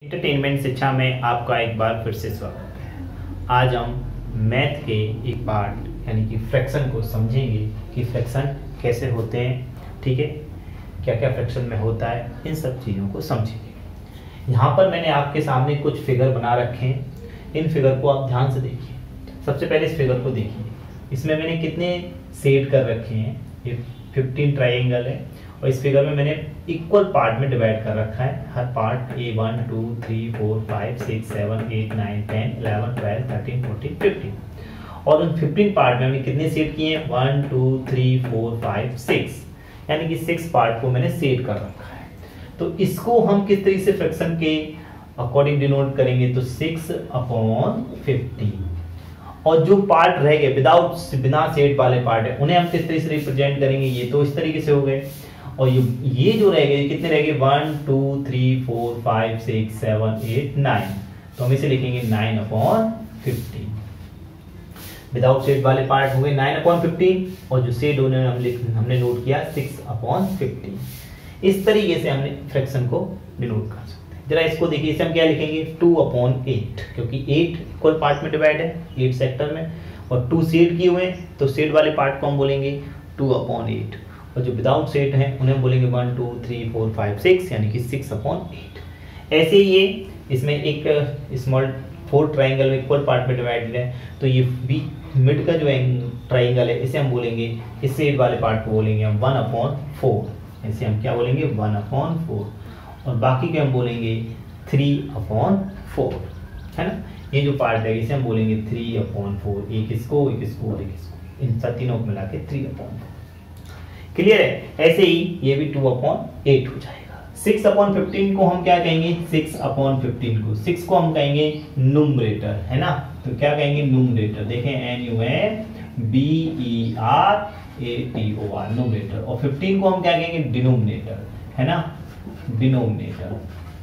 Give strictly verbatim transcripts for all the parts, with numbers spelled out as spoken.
Entertainment शिक्षा में आपका एक बार फिर से स्वागत है। आज हम मैथ के एक पार्ट यानी कि फ्रैक्शन को समझेंगे कि फ्रैक्शन कैसे होते हैं, ठीक है, क्या क्या फ्रैक्शन में होता है, इन सब चीज़ों को समझेंगे। यहाँ पर मैंने आपके सामने कुछ फिगर बना रखे हैं, इन फिगर को आप ध्यान से देखिए। सबसे पहले इस फिगर को देखिए, इसमें मैंने कितने शेड कर रखे हैं, ये फिफ्टीन ट्राइंगल है और इस फिगर में मैंने इक्वल पार्ट में डिवाइड कर रखा है। हर part a one two three four five six seven eight nine ten eleven twelve thirteen fourteen fifteen और उन फिफ्टीन पार्ट में मैंने कितने सेट किए हैं, one two three four five six, यानी कि सिक्स पार्ट को मैंने सेट कर रखा है। तो इसको हम किस तरीके से फ्रैक्शन के अकॉर्डिंग डिनोट करेंगे, तो सिक्स अपॉन फिफ्टी और जो पार्ट रह गए विदाउट बिना सेट वाले पार्ट है उन्हें हम किस तरीके से रिप्रेजेंट करेंगे, ये तो इस तरीके से हो गए और ये ये जो रह गए कितने रह गए, one two three four five six seven eight nine, तो हम इसे लिखेंगे nine upon fifty. Without set वाले पार्ट हो गए नाइन अपॉन फिफ्टी और जो सेट होने हम लिख हमने नोट किया सिक्स अपॉन फिफ्टी। इस तरीके से हमने फ्रैक्शन को डिनोट कर सकते हैं। जरा इसको देखिए, इसे हम क्या लिखेंगे, टू अपॉन एट, क्योंकि एट इक्वल पार्ट में डिवाइड है एट सेक्टर में और टू सेट किए हुए हैं तो सेट वाले पार्ट को हम बोलेंगे टू अपॉन एट और जो विदाउट सेट है उन्हें हम बोलेंगे one two three four five six, यानी कि सिक्स अपॉन एट। ऐसे ही ये इसमें एक स्मॉल फोर ट्राइंगल में इक्वल पार्ट में डिवाइडेड है तो ये बी मिड का जो ट्राइंगल है इसे हम बोलेंगे, इस सेट वाले पार्ट को बोलेंगे हम वन अपॉन फोर, इसे हम क्या बोलेंगे, वन अपॉन फोर और बाकी के हम बोलेंगे थ्री अपॉन फोर, है ना। ये जो पार्ट है इसे हम बोलेंगे थ्री अपॉन फोर, एक इसको एक इसको और एक इसको, इन सब तीनों को मिला के थ्री अपॉन फोर। क्लियर है। ऐसे ही ये भी टू अपॉन एट हो जाएगा। सिक्स अपॉन फिफ्टीन को हम क्या कहेंगे, सिक्स अपॉन फिफ्टीन को सिक्स को हम कहेंगे नुमरेटर, है ना। तो क्या कहेंगे, नुमरेटर। देखें N U M B E R A T O R, numerator. और फिफ्टीन को हम क्या कहेंगे, डिनोमिनेटर, है ना, डिनोमिनेटर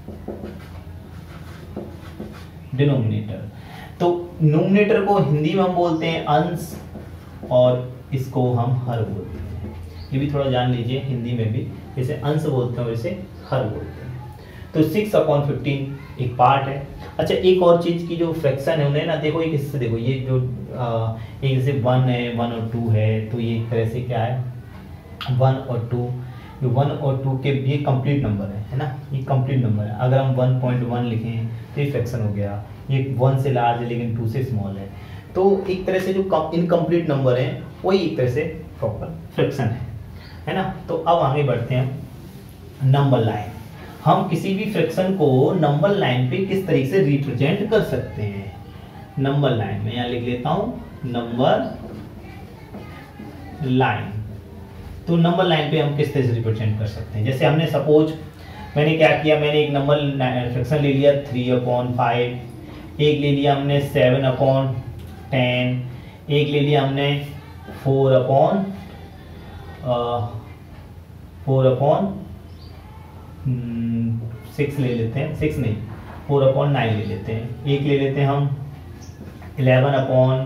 डिनोमिनेटर। तो नुमरेटर को हिंदी में हम बोलते हैं अंश और इसको हम हर बोलते हैं। ये भी थोड़ा जान लीजिए, हिंदी में भी इसे अंश बोलते हैं और इसे हर बोलते हैं। तो सिक्स अपॉन फिफ्टीन एक पार्ट है। अच्छा, एक और चीज की जो फ्रैक्शन है उन्हें ना देखो, एक इससे देखो, ये जो आ, एक जैसे वन है, वन और टू है, तो ये एक तरह से क्या है, वन और टू, ये वन और टू के ये कंप्लीट नंबर है, है ना, ये कंप्लीट नंबर है। अगर हम वन पॉइंट वन लिखें तो ये फ्रैक्शन हो गया, ये वन से लार्ज है लेकिन टू से स्मॉल है, तो एक तरह से जो इनकम्प्लीट नंबर है वही एक तरह से प्रॉपर फ्रैक्शन है, है ना। तो अब आगे बढ़ते हैं नंबर लाइन। हम किसी भी फ्रैक्शन को नंबर लाइन पे किस तरीके से रिप्रेजेंट कर सकते हैं। नंबर लाइन में यहाँ लिख लेता हूं नंबर लाइन। तो नंबर लाइन पे हम किस तरह से रिप्रेजेंट कर सकते हैं, जैसे हमने सपोज मैंने क्या किया, मैंने एक नंबर फ्रैक्शन ले लिया थ्री अपॉन फाइव, एक ले लिया हमने सेवन अपॉन टेन, एक ले लिया हमने four upon four upon six ले लेते हैं, सिक्स नहीं फोर अपॉन नाइन ले लेते हैं, एक ले लेते हैं हम इलेवन अपॉन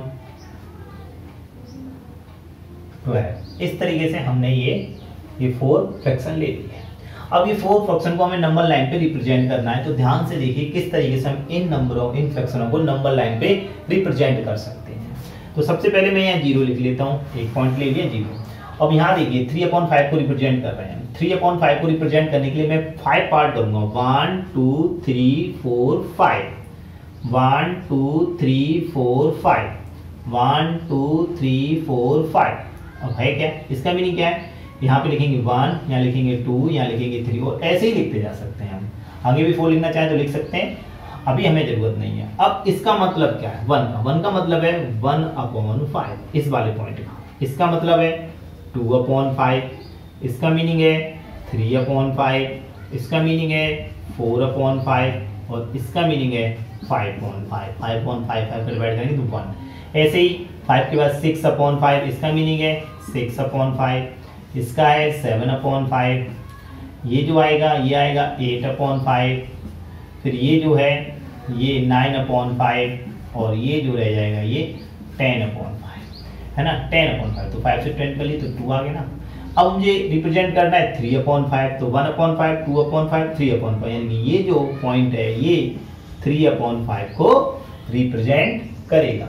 ट्वेल्व। इस तरीके से हमने ये ये फोर फ्रैक्शन ले लिए। अब ये फोर फ्रैक्शन को हमें नंबर लाइन पे रिप्रेजेंट करना है, तो ध्यान से देखिए किस तरीके से हम इन नंबरों इन फ्रैक्शनों को नंबर लाइन पे रिप्रेजेंट कर सकते हैं। तो सबसे पहले मैं यहाँ जीरो लिख लेता हूँ, एक पॉइंट ले लिया जीरो। अब यहाँ देखिए थ्री अपॉन फाइव को रिप्रेजेंट कर रहे हैं, थ्री अपॉन फाइव को रिप्रेजेंट करने के लिए मैं फाइव पार्ट करूंगा, one two three four five, one two three four five, one two three four five. अब है क्या, इसका मीनिंग क्या है, यहाँ पे लिखेंगे वन, यहाँ लिखेंगे टू, यहाँ लिखेंगे थ्री और ऐसे ही लिखते जा सकते हैं। हम आगे भी फोर लिखना चाहें तो लिख सकते हैं, अभी हमें जरूरत नहीं है। अब इसका मतलब क्या है, वन का वन का मतलब है वन अपॉन फाइव, इस वाले पॉइंट का। इसका मतलब है टू अपॉन फाइव, इसका मीनिंग है थ्री अपॉन फाइव, इसका मीनिंग है फोर अपॉन फाइव और इसका मीनिंग है five upon five. Five upon five five पर डिवाइड करेंगे तो वन। ऐसे ही फाइव के बाद सिक्स अपॉन फाइव, इसका मीनिंग है सिक्स अपॉन फाइव, इसका है सेवन अपॉन फाइव, ये जो आएगा ये आएगा एट अपॉन फाइव, फिर ये जो है ये नाइन अपॉन फाइव और ये जो रह जाएगा ये टेन अपॉन फाइव, है ना, टेन अपॉन फाइव। तो फाइव से टेन कर ली तो टू आ गया ना। अब मुझे रिप्रेजेंट करना है थ्री अपॉन फाइव, तो one upon five, two upon five, three upon five, यानी ये जो पॉइंट है ये थ्री अपॉन फाइव को रिप्रेजेंट करेगा।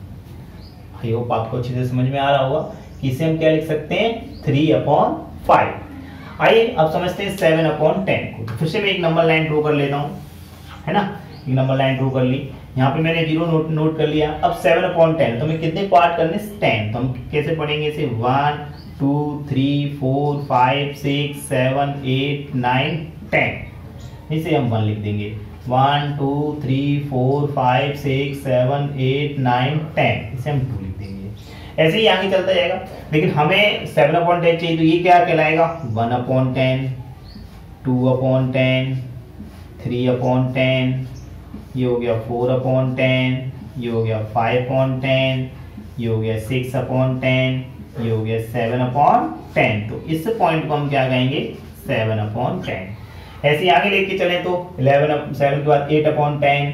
आई होप आपको अच्छे से समझ में आ रहा होगा कि इसे हम क्या लिख सकते हैं, थ्री अपॉन फाइव। आइए अब समझते हैं सेवन अपॉन टेन को। तो फिर से मैं एक नंबर लाइन ड्रॉ कर लेता हूँ, है ना, एक नंबर लाइन ड्रॉ कर ली, यहाँ पे मैंने जीरो नोट नोट कर लिया। अब सेवन अपॉन टेन, तो मैं कितने पार्ट करने, टेन, तो हम कैसे पढ़ेंगे इसे, one two three four five six seven eight nine ten, इसे हम वन लिख देंगे, one two three four five six seven eight nine ten, इसे हम टू लिख देंगे। ऐसे ही आगे चलता जाएगा, लेकिन हमें सेवन अपॉन टेन चाहिए, तो ये क्या कहलाएगा, one upon ten, two upon ten, three upon ten, ये हो गया फोर अपॉन टेन, ये हो गया फाइव अपॉन टेन, ये हो गया सिक्स अपॉन टेन, ये हो गया सेवन अपॉन टेन। तो इस पॉइंट को हम क्या कहेंगे, सेवन अपॉन टेन। ऐसे ही आगे लेके चलें तो इलेवन, सेवन के बाद eight upon ten,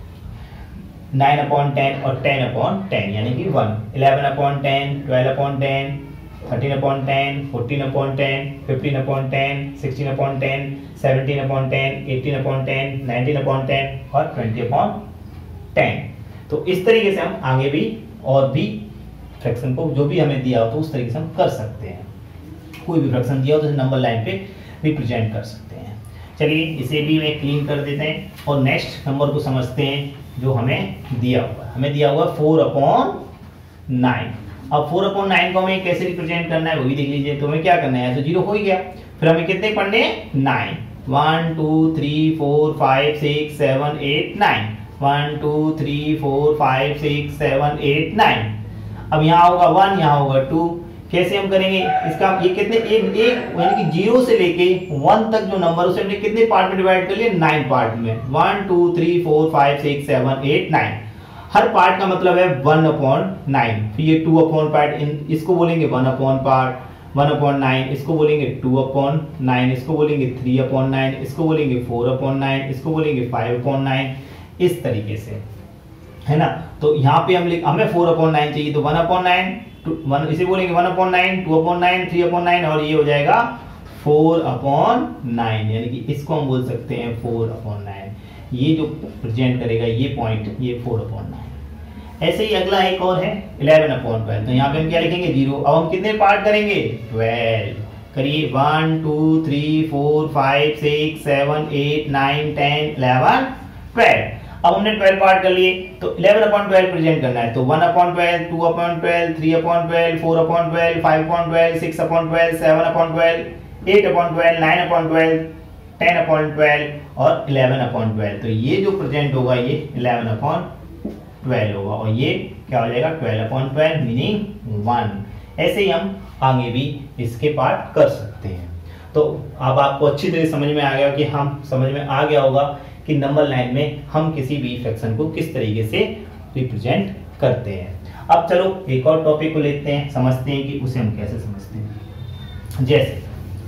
nine upon ten और टेन अपॉन टेन, यानी कि one, eleven upon ten, twelve upon ten, thirteen upon ten, fourteen upon ten, fifteen upon ten, sixteen upon ten, seventeen upon ten, eighteen upon ten, nineteen upon ten और twenty upon ten. तो इस तरीके से हम आगे भी और भी फ्रैक्शन को जो भी हमें दिया हो तो उस तरीके से हम कर सकते हैं। कोई भी फ्रैक्शन दिया हो तो नंबर लाइन पे रिप्रेजेंट कर सकते हैं। चलिए इसे भी मैं क्लीन कर देते हैं और नेक्स्ट नंबर को समझते हैं जो हमें दिया हुआ है। हमें दिया हुआ है फोर अपॉन नाइन। अब फोर अपॉन नाइन को हमें कैसे रिप्रेजेंट करना है वो भी देख लीजिए। तो हमें क्या करना है, तो जीरो हो ही गया, फिर हमें कितने पढ़ने हैं, nine, one two three four five six seven eight nine, one two three four five six seven eight nine. अब यहाँ होगा वन, यहाँ होगा टू, कैसे हम करेंगे इसका, ये कितने, एक एक यानी कि जीरो से लेके वन तक जो नंबर उसे हमने कितने पार्ट में डिवाइड कर लिया, नाइन पार्ट में, one two three four five six seven eight nine. हर पार्ट का मतलब है वन अपॉन नाइन, फिर ये टू अपॉन पार्ट, इन इसको बोलेंगे one upon part, one upon nine, इसको बोलेंगे टू अपॉन नाइन, इसको बोलेंगे थ्री अपॉन नाइन, इसको बोलेंगे फोर अपॉन नाइन, इसको बोलेंगे फाइव अपॉन नाइन, इस तरीके से, है ना। तो यहाँ पे हम लिख, हमें फोर अपॉन नाइन चाहिए तो वन अपॉन नाइन, वन इसे बोलेंगे one upon nine, two upon nine, three upon nine और ये हो जाएगा फोर अपॉन नाइन, यानी कि इसको हम बोल सकते हैं फोर अपॉन नाइन। ये जो प्रेजेंट करेगा ये पॉइंट, ये फोर अपॉन नाइन। ऐसे ही अगला एक और है इलेवन अपॉन ट्वेल्व। तो यहाँ पे हम क्या लिखेंगे, जीरो। अब हम कितने पार्ट करेंगे, ट्वेल्व। करिए, one two three four five six seven eight nine ten eleven twelve. अब हमने ट्वेल्व पार्ट कर लिए, तो इलेवन अपॉन ट्वेल्व प्रेजेंट करना है। तो one upon twelve, two upon twelve, three upon twelve, four upon twelve, five upon twelve, six upon twelve, seven upon twelve, eight upon twelve, nine upon twelve, ten upon twelve और eleven upon twelve. तो ये जो present होगा ये eleven upon twelve होगा और ये क्या हो जाएगा, twelve upon twelve meaning one. ऐसे ही हम आगे भी इसके पार्ट कर सकते हैं। तो अब आपको अच्छी तरह समझ में आ गया कि हम समझ में आ गया होगा कि नंबर लाइन में हम किसी भी फ्रैक्शन को किस तरीके से रिप्रेजेंट करते हैं। अब चलो एक और टॉपिक को लेते हैं, समझते हैं कि उसे हम कैसे समझते हैं। जैसे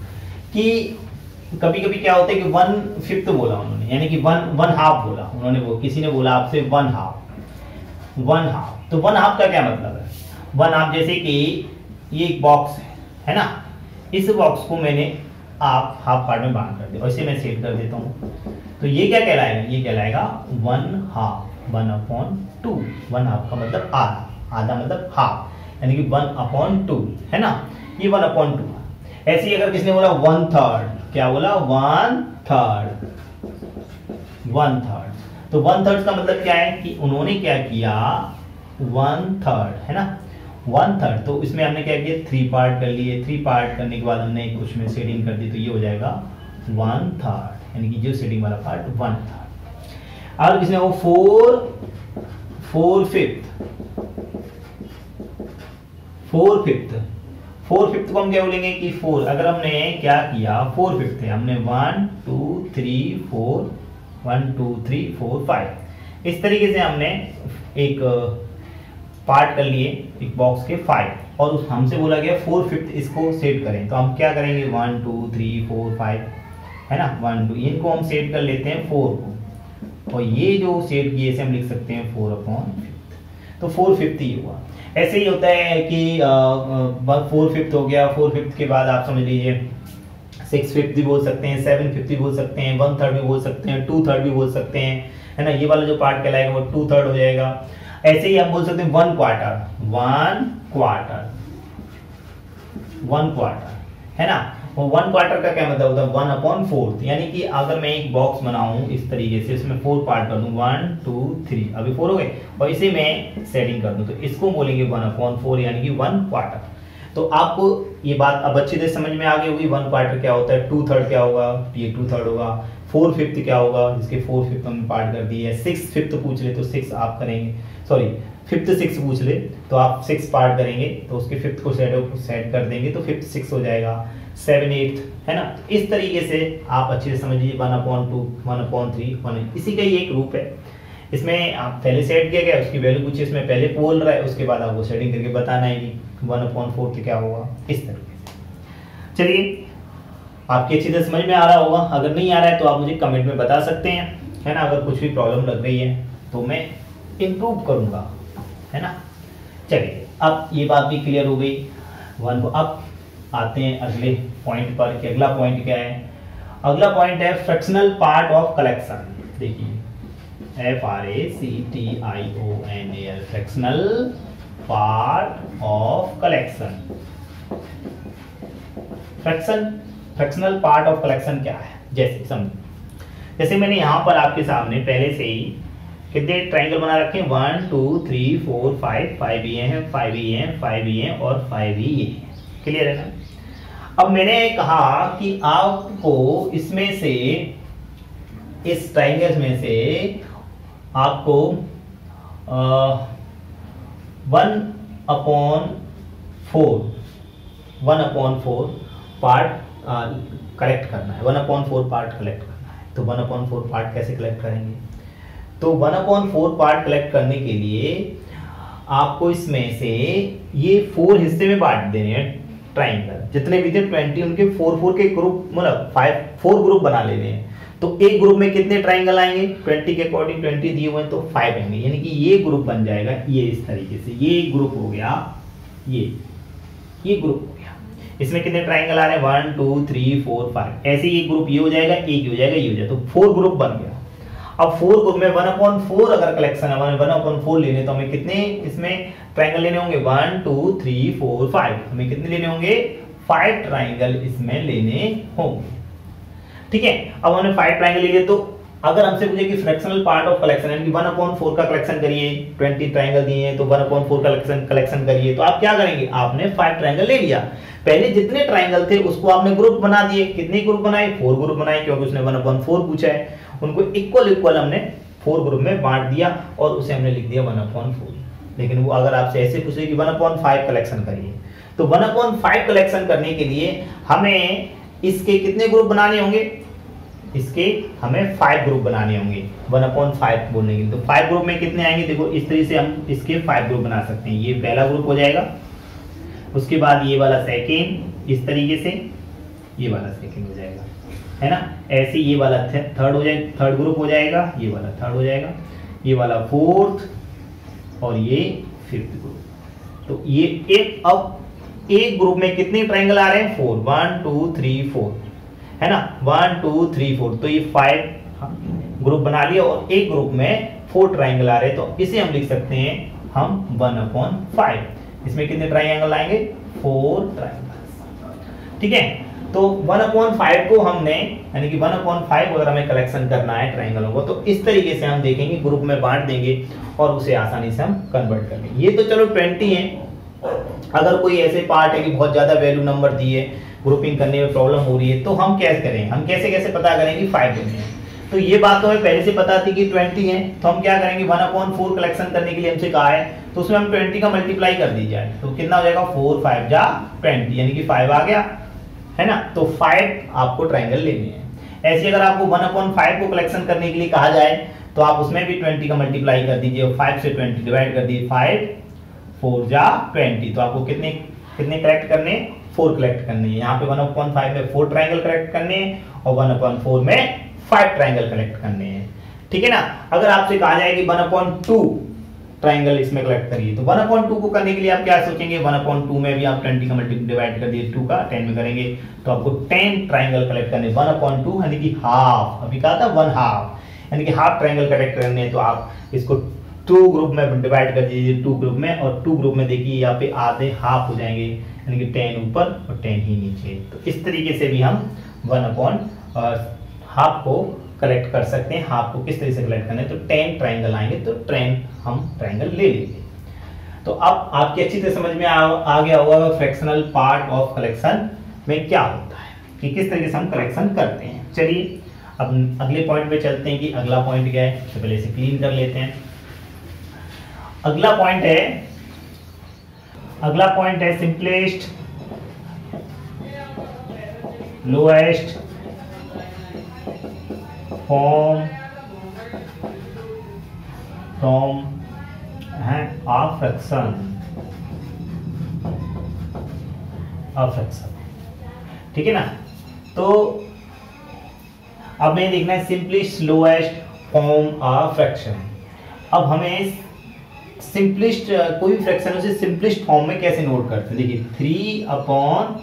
कि कभी कभी क्या होता है कि वन फिफ्थ बोला उन्होंने, यानी कि वन वन हाफ बोला उन्होंने, वो किसी ने बोला आपसे वन हाफ, वन हाफ। तो वन हाफ का क्या मतलब है, वन हाफ जैसे कि ये एक बॉक्स है, है ना, इस बॉक्स को मैंने आप हाफ पार्ट में बांट कर दिया, वैसे मैं सेट कर देता हूँ। तो ये क्या कहलाएगा, ये कहलाएगा one half, one upon two. One half का मतलब आधा, आधा मतलब हाफ, यानी कि वन अपॉन टू, है ना, ये वन अपॉन टू। ऐसे ही अगर किसने बोला वन थर्ड, क्या बोला, वन थर्ड, वन थर्ड। तो वन थर्ड का मतलब क्या है कि उन्होंने क्या किया, वन थर्ड, है ना, वन थर्ड। तो इसमें हमने क्या किया, थ्री पार्ट कर लिए, थ्री पार्ट करने के बाद हमने कुछ में शेडिंग कर दी, तो ये हो जाएगा वन थर्ड, यानी कि जो शेडिंग वाला पार्ट वन थर्ड। और किसने वो four, four fifth, four fifth, four fifth को हम क्या बोलेंगे कि फोर, अगर हमने क्या किया, फोर फिफ्थ है, हमने one two three four, one two three four five, इस तरीके से हमने एक पार्ट कर लिए एक बॉक्स के फाइव, और उस हमसे बोला गया फोर फिफ्थ इसको सेट करें। तो हम क्या करेंगे, one two three four five, है ना, वन टू, इनको हम सेट कर लेते हैं फोर को, और ये जो सेट किए इसे हम लिख सकते हैं फोर अपॉन फिफ्थ। तो फोर फिफ्थ ही हुआ। ऐसे ही होता है कि फोर फिफ्थ हो गया, फोर फिफ्थ के बाद आप समझ लीजिए सिक्स फिफ्थ भी बोल सकते हैं, सेवन फिफ्थ भी बोल सकते हैं, वन थर्ड भी बोल सकते हैं, टू थर्ड भी बोल सकते हैं, है ना। ये वाला जो पार्ट कहलाएगा वो टू थर्ड हो जाएगा। ऐसे ही हम बोल सकते हैं one quarter, one quarter, one quarter, है ना। वो वन क्वार्टर का क्या मतलब होता है, वन अपॉन फोर्थ। यानी कि अगर मैं एक बॉक्स बनाऊं इस तरीके से, इसमें फोर पार्ट कर दूं, वन टू थ्री, अभी फोर हो गए, और इसे मैं सेटिंग कर दूं तो इसको बोलेंगे वन अपॉन फोर, यानी कि वन क्वार्टर। तो आपको ये बात अब अच्छी तरह समझ में आ गई होगी, वन क्वार्टर क्या होता है, टू थर्ड क्या होगा, ये टू थर्ड होगा, फोर फिफ्थ क्या होगा, जिसके फोर फिफ्थ हमने पार्ट कर दिए, सिक्स फिफ्थ पूछ ले तो सिक्स आप करेंगे, सॉरी फिफ्थ सिक्स पूछ ले तो आप सिक्स पार्ट करेंगे, तो उसके फिफ्थ को सेट सेट कर देंगे तो फिफ्थ सिक्स हो जाएगा, सेवन एट्थ, है ना। इस तरीके से आप अच्छे से समझिए, one upon two, one upon three, one, इसी का ही एक रूप है। इसमें आप पहले सेट किया गया, उसकी वैल्यू पूछिए, इसमें पहले बोल रहा है, उसके बाद आपको सेटिंग करके बताना है कि वन अपॉन फोर क्या होगा, इस तरीके से। चलिए, आपकी अच्छी तरह समझ में आ रहा होगा। अगर नहीं आ रहा है तो आप मुझे कमेंट में बता सकते हैं, है ना। अगर कुछ भी प्रॉब्लम लग रही है तो मैं इम्प्रूव करूंगा, है ना। चलिए, अब ये बात भी क्लियर हो गई वन को। अब आते हैं अगले पॉइंट पर कि अगला पॉइंट क्या है। अगला पॉइंट है फ्रैक्शनल पार्ट ऑफ कलेक्शन। देखिए, F R A C T I O N A L, fractional part of collection. Fraction fractional part of collection क्या है, जैसे समझो, जैसे मैंने यहां पर आपके सामने पहले से ही कितने ट्राइंगल बना रखे हैं, one two three four five, five ये हैं, फाइव ये हैं, फाइव ये हैं और फाइव ही ये हैं। क्लियर है ना। अब मैंने कहा कि आपको इसमें से, इस ट्राइंगल में से आपको one upon four one upon four part collect करना है, one upon four part collect करना है। तो वन अपॉन फोर पार्ट कैसे कलेक्ट करेंगे, तो one upon four part collect करने के लिए आपको इसमें से ये फोर हिस्से में बांट देने हैं ट्राइंगल, जितने भी थे ट्वेंटी, उनके फोर फोर के ग्रुप, मतलब फाइव फोर ग्रुप बना लेने हैं। तो एक ग्रुप में कितने ट्राइंगल आएंगे, ट्वेंटी के अकॉर्डिंग ट्वेंटी दिए हुए हैं तो फाइव आएंगे, यानी कि ये ग्रुप बन जाएगा ये इस तरीके से, ये ग्रुप हो गया, ये ये ग्रुप हो गया। इसमें कितने ट्राइंगल आ रहे हैं, one two three four five, ऐसे ये ग्रुप ये हो जाएगा, एक ये हो जाएगा, ये हो जाएगा, तो फोर ग्रुप बन गया। अब फोर ग्रुप में वन अपॉन फोर अगर कलेक्शन है, वन अपॉन फोर लेने तो हमें कितने इसमें ट्राइंगल लेने होंगे, one two three four five, हमें कितने लेने होंगे, फाइव ट्राइंगल इसमें लेने होंगे। ठीक है, अब हमने फाइव ट्राइंगल लिए, तो अगर हमसे पूछे कि फ्रैक्शनल पार्ट ऑफ कलेक्शन, यानी कि वन अपॉन फोर का कलेक्शन करिए, ट्वेंटी ट्राइंगल दिए हैं तो वन अपॉन फोर का कलेक्शन कलेक्शन करिए, तो आप क्या करेंगे, आपने फाइव ट्राइंगल ले लिया। पहले जितने ट्राइंगल थे उसको आपने ग्रुप बना दिए, कितने ग्रुप बनाए, फोर ग्रुप बनाए, क्योंकि उसने वन अपॉन फोर पूछा है, उनको इक्वल इक्वल हमने फोर ग्रुप में बांट दिया और उसे हमने लिख दिया वन अपॉन फोर। लेकिन वो अगर आपसे ऐसे पूछे कि वन अपॉन फाइव कलेक्शन करिए, तो वन अपॉन फाइव कलेक्शन करने के लिए हमें इसके कितने ग्रुप बनाने होंगे, इसके हमें फाइव ग्रुप बनाने होंगे, वन अपॉन फाइव बोलने के लिए। तो फाइव ग्रुप में कितने आएंगे, देखो इस तरीके से हम इसके फाइव ग्रुप बना सकते हैं। ये पहला ग्रुप हो जाएगा, उसके बाद ये वाला सेकेंड, इस तरीके से ये वाला सेकेंड हो जाएगा, है ना। ऐसे ये वाला थर्ड हो जाएगा, थर्ड ग्रुप हो जाएगा, ये वाला थर्ड हो जाएगा, ये वाला फोर्थ और ये फिफ्थ ग्रुप। तो ये एक, अब एक ग्रुप में कितने ट्राइंगल आ रहे हैं, four, one two three four, है ना, वन टू थ्री फोर, तो ये फाइव ग्रुप बना लिया और एक ग्रुप में फोर ट्राइंगल आ रहे हैं, तो इसे हम लिख सकते हैं हम वन अपॉन फाइव। इसमें कितने ट्राइंगल आएंगे, फोर ट्राइंगल। ठीक है, तो वन अपॉन फाइव को हमने, यानी कि वन अपॉन फाइव अगर हमें कलेक्शन करना है ट्राइंगलों को, तो इस तरीके से हम देखेंगे, ग्रुप में बांट देंगे और उसे आसानी से हम कन्वर्ट कर लेंगे। ये तो चलो ट्वेंटी है, अगर कोई ऐसे पार्ट है कि बहुत ज्यादा वैल्यू नंबर दिए, ग्रुपिंग करने में प्रॉब्लम हो रही है, तो हम कैसे करेंगे, हम कैसे कैसे पता करेंगे फाइव देने हैं। तो ये बात तो हमें पहले से पता थी कि ट्वेंटी है, तो हम क्या करेंगे, वन अपॉन फोर कलेक्शन करने के लिए हमसे कहा है, तो उसमें हम ट्वेंटी का मल्टीप्लाई कर दी जाए, तो कितना हो जाएगा, फोर फाइव जा ट्वेंटी, यानी कि फाइव आ गया, है ना। तो फाइव आपको ट्राइंगल लेने हैं। ऐसे अगर आपको वन अपॉन फाइव को कलेक्शन करने के लिए कहा जाए, तो आप उसमें भी ट्वेंटी का मल्टीप्लाई कर दीजिए, फाइव से ट्वेंटी डिवाइड कर दीजिए, फाइव फोर जा ट्वेंटी, तो आपको कितने कितने कलेक्ट करने, फोर कलेक्ट करने हैं। यहाँ पे वन अपॉन फाइव में फोर ट्राइंगल कलेक्ट करने हैं और वन अपॉन फोर में फाइव ट्राइंगल कलेक्ट करने हैं। ठीक है ना। अगर आपसे कहा जाए कि वन अपॉन टू ट्राइंगल इसमें कलेक्ट करिए। तो वन अपॉइंट टू को करने के लिए आप क्या सोचेंगे, वन अपॉइंट टू में भी आप ट्वेंटी का मल्टीप्लाई डिवाइड कर दिए टू का टेन में करेंगे तो आपको टेन ट्राइंगल कलेक्ट करने, वन अपॉइंट टू यानी कि हाफ, अभी कहा था वन हाफ यानी कि हाफ ट्राइंगल कलेक्ट करने। तो आप इसको टू ग्रुप में डिवाइड कर दीजिए, टू ग्रुप में, और टू ग्रुप में देखिए यहाँ पे आधे हाफ हो जाएंगे यानी कि टेन ऊपर और टेन ही नीचे। तो इस तरीके से भी हम वन अपॉन हाफ को कलेक्ट कर सकते हैं। हाफ को किस तरीके से कलेक्ट करना है, तो टेन ट्राइंगल आएंगे तो टेन हम ट्राइंगल ले लेंगे। तो अब आपकी अच्छी तरह समझ में आ, आ गया होगा फ्रैक्शनल पार्ट ऑफ कलेक्शन में क्या होता है, कि किस तरीके से हम कलेक्शन करते हैं। चलिए अब अगले पॉइंट पे चलते हैं कि अगला पॉइंट क्या है, तो पहले इसे क्लीन कर लेते हैं। अगला पॉइंट है अगला पॉइंट है simplest lowest form from a fraction a fraction ठीक है ना। तो अब हमें देखना है simplest lowest form a fraction. अब हमें सिंपलिस्ट कोई भी फ्रैक्शन उसे सिंपलिस्ट फॉर्म में कैसे नोट करते हैं। देखिए थ्री अपॉन,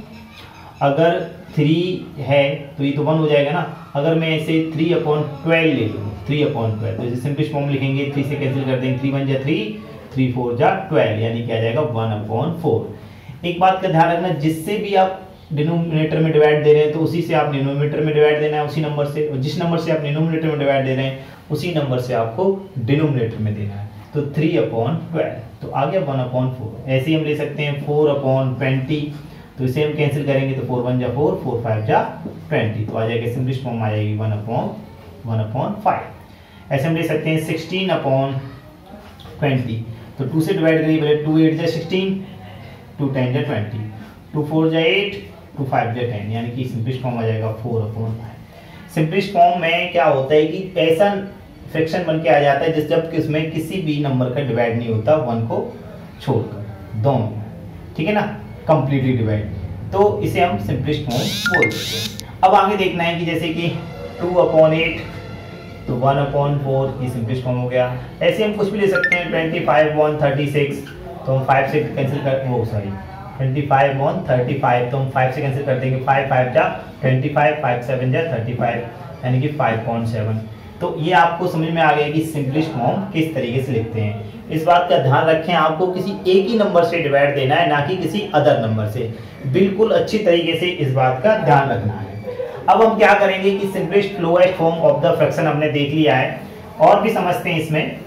अगर थ्री है तो ये तो वन हो जाएगा ना। अगर मैं इसे थ्री अपॉन ट्वेल्व ले लूँ, थ्री अपॉन ट्वेल्व, तो इसे सिंपलिस्ट फॉर्म लिखेंगे, थ्री से कैंसिल कर देंगे, थ्री वन जा थ्री, थ्री फोर जा ट्वेल्व, यानी क्या जाएगा वन अपॉन फोर। एक बात का ध्यान रखना, जिससे भी आप डिनोमिनेटर में डिवाइड दे रहे हैं तो उसी से आप डिनोमिनेटर में डिवाइड देना है उसी नंबर से, और जिस नंबर से आप डिनोमिनेटर में डिवाइड दे रहे हैं उसी नंबर से आपको डिनोमिनेटर में देना है। तो थ्री अपॉन ट्वेल्व तो आ गया वन अपॉन फोर। ऐसे ही हम ले सकते हैं फोर अपॉन ट्वेंटी, तो इसे हम कैंसिल करेंगे तो फोर वन जा फोर, फोर फाइव जा ट्वेंटी, तो आ जाएगा सिंपलिस्ट फॉर्म आ जाएगी one upon one upon five. ऐसे हम ले सकते हैं सिक्सटीन अपॉन ट्वेंटी, तो टू से डिवाइड करिए पहले, टू एट जा सिक्सटीन, टू टेन जा ट्वेंटी, टू फोर जा एट, टू फाइव जा टेन, यानी कि सिंपलिस्ट फॉर्म आ जाएगा four upon five. Simplest form में क्या होता है कि ऐसा फ्रैक्शन बन के आ जाता है जिस जब इसमें किसी भी नंबर का डिवाइड नहीं होता वन को छोड़कर, दोनों, ठीक है ना, कंप्लीटली डिवाइड, तो इसे हम सिंपलिस्ट फॉर्म बोल देते हैं। अब आगे देखना है कि जैसे कि टू अपॉन एट तो वन अपॉन फोर, ये सिंपलिस्ट फॉर्म हो गया। ऐसे हम कुछ भी ले सकते हैं, twenty five one thirty six, तो हम फाइव से कैंसिल कर, वो sorry twenty five one thirty five, तो हम फाइव से कैंसिल कर देंगे, फाइव फाइव जा ट्वेंटी फाइव, फाइव सेवन जा थर्टी फाइव, यानी कि फाइव पॉइंट सेवन। तो ये आपको समझ में आ गया कि सिंपलिस्ट फॉर्म किस तरीके से लिखते हैं। इस बात का ध्यान रखें, आपको किसी एक ही नंबर से डिवाइड देना है, ना कि किसी अदर नंबर से। बिल्कुल अच्छी तरीके से इस बात का ध्यान रखना है। अब हम क्या करेंगे कि simplest lowest form of the fraction हमने देख लिया है, और भी समझते हैं इसमें,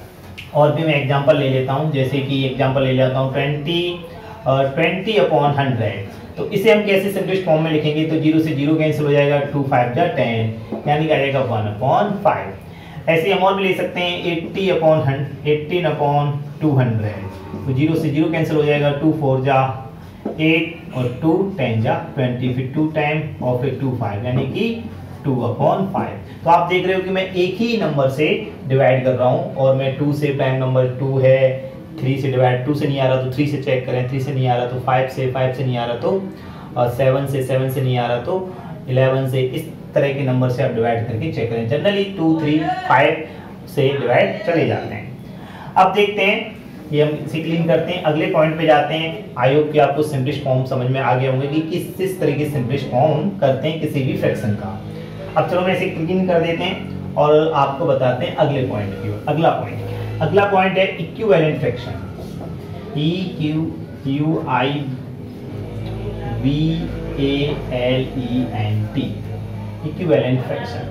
और भी मैं एग्जांपल ले लेता हूं। जैसे कि एग्जांपल ले लेता हूं ट्वेंटी ट्वेंटी अपॉन हंड्रेड, तो इसे हम कैसे सिंपलिस्ट फॉर्म में लिखेंगे, तो जीरो से जीरो कैंसिल हो जाएगा, टू फाइव जा टेन, यानी कि आ जाएगा वन अपॉन फाइव। ऐसे हम और भी ले सकते हैं eighty upon eighteen upon two hundred, तो जीरो से जीरो कैंसिल हो जाएगा, टू फोर जा एट और टू टेन जा ट्वेंटी, फिर टू टेन और फिर टू फाइव, यानी कि टू अपॉन फाइव। तो आप देख रहे हो कि मैं एक ही नंबर से डिवाइड कर रहा हूँ, और मैं टू से, प्राइम नंबर टू है, थ्री से डिवाइड, टू से नहीं आ रहा तो थ्री से चेक करें, थ्री से नहीं आ रहा तो फाइव से, फाइव से नहीं आ रहा तो सेवन से, सेवन से नहीं आ रहा तो इलेवन से, इस तरह के नंबर से आप डिवाइड करके चेक करें। जनरली टू थ्री फाइव से डिवाइड चले जाते हैं। अब देखते हैं, ये हम इसे क्लीन करते हैं, अगले पॉइंट पे जाते हैं। आई होप कि आपको सिंपलिस्ट फॉर्म समझ में आ गया होंगे कि किस किस तरीके से सिंपलिस्ट फॉर्म करते हैं किसी भी फ्रैक्शन का। अब चलो मैं इसे क्लीन कर देते हैं और आपको बताते हैं अगले पॉइंट की ओर। अगला पॉइंट अगला पॉइंट है equivalent fraction, E Q Q I V A L E N T, equivalent fraction.